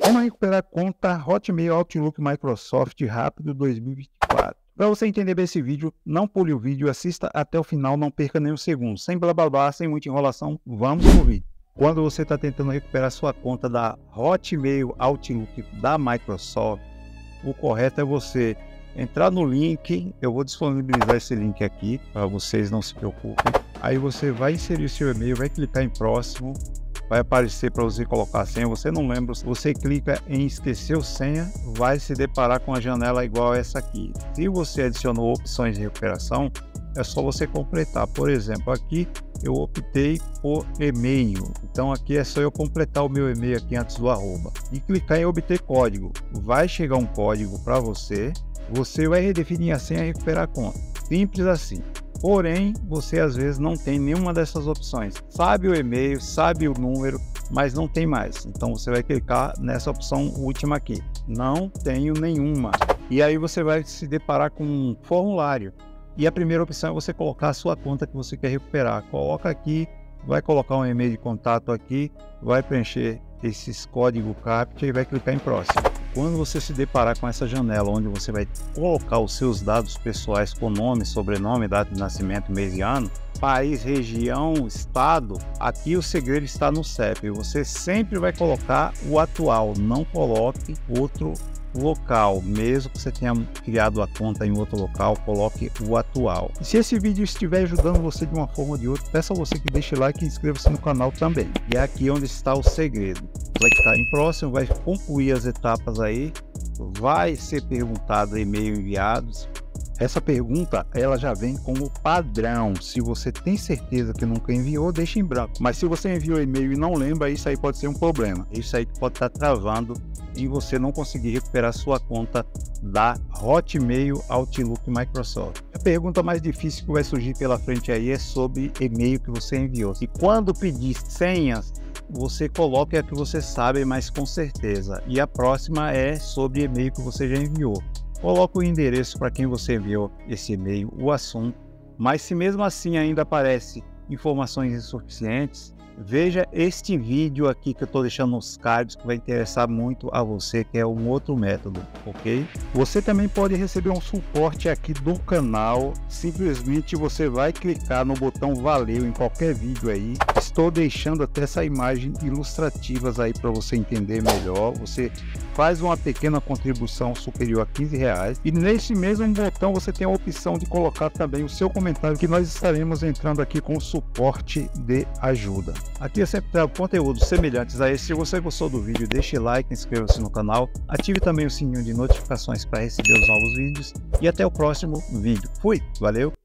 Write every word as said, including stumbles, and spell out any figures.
Como recuperar a conta Hotmail Outlook Microsoft rápido dois mil e vinte e quatro. Para você entender bem esse vídeo, não pule o vídeo, assista até o final, não perca nem um segundo. Sem blá blá blá, sem muita enrolação, vamos pro vídeo. Quando você está tentando recuperar sua conta da Hotmail Outlook da Microsoft, o correto é você entrar no link. Eu vou disponibilizar esse link aqui para vocês, não se preocupem. Aí você vai inserir seu e-mail, vai clicar em próximo, vai aparecer para você colocar a senha. Você não lembra, você clica em esqueceu senha, vai se deparar com a janela igual a essa aqui. Se você adicionou opções de recuperação, é só você completar. Por exemplo, aqui eu optei por e-mail, então aqui é só eu completar o meu e-mail aqui antes do arroba e clicar em obter código. Vai chegar um código para você, você vai redefinir a senha e recuperar a conta. Simples assim. Porém, você às vezes não tem nenhuma dessas opções. Sabe o e-mail, sabe o número, mas não tem mais. Então você vai clicar nessa opção última aqui. Não tenho nenhuma. E aí você vai se deparar com um formulário. E a primeira opção é você colocar a sua conta que você quer recuperar. Coloca aqui, vai colocar um e-mail de contato aqui, vai preencher esses códigos CAPTCHA e vai clicar em próximo. Quando você se deparar com essa janela onde você vai colocar os seus dados pessoais com nome, sobrenome, data de nascimento, mês e ano, país, região, estado, aqui o segredo está no C E P. Você sempre vai colocar o atual, não coloque outro local. Mesmo que você tenha criado a conta em outro local, coloque o atual. E se esse vídeo estiver ajudando você de uma forma ou de outra, peço a você que deixe like e inscreva-se no canal também. E é aqui onde está o segredo. Vai clicar em próximo, vai concluir as etapas aí, vai ser perguntado e-mail enviados. Essa pergunta ela já vem como padrão. Se você tem certeza que nunca enviou, deixa em branco. Mas se você enviou e-mail e não lembra, isso aí pode ser um problema. Isso aí pode estar travando e você não conseguir recuperar sua conta da Hotmail Outlook Microsoft. A pergunta mais difícil que vai surgir pela frente aí é sobre e-mail que você enviou. E quando pedir senhas, você coloque a que você sabe, mas com certeza. E a próxima é sobre e-mail que você já enviou. Coloque o endereço para quem você enviou esse e-mail, o assunto. Mas se mesmo assim ainda aparece informações insuficientes, veja este vídeo aqui que eu estou deixando nos cards, que vai interessar muito a você, que é um outro método, ok? Você também pode receber um suporte aqui do canal. Simplesmente você vai clicar no botão valeu em qualquer vídeo aí. Estou deixando até essa imagem ilustrativas aí para você entender melhor. Você faz uma pequena contribuição superior a quinze reais e nesse mesmo botão você tem a opção de colocar também o seu comentário, que nós estaremos entrando aqui com suporte de ajuda. Aqui eu sempre trago conteúdos semelhantes a esse. Se você gostou do vídeo, deixe like, inscreva-se no canal, ative também o sininho de notificações para receber os novos vídeos e até o próximo vídeo. Fui, valeu!